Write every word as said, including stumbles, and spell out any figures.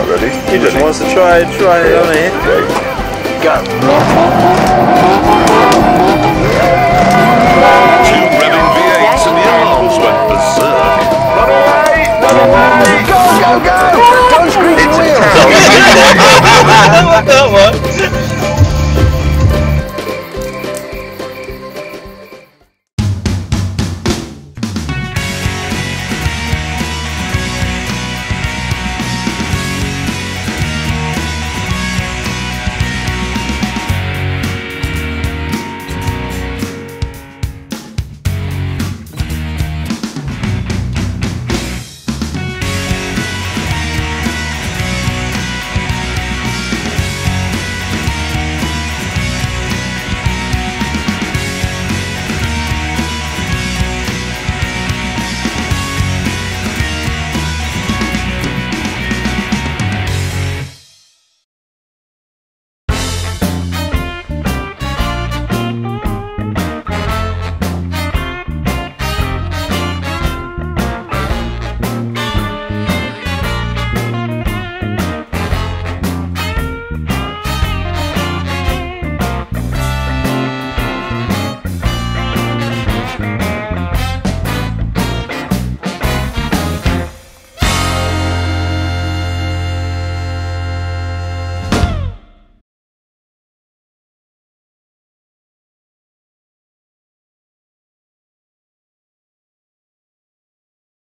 not ready. He just wants to try, try it on it. Go. Two revving V eights and the arms went berserk. Run away! Run away! Go, go, go! Don't scream the wheel! I love that one.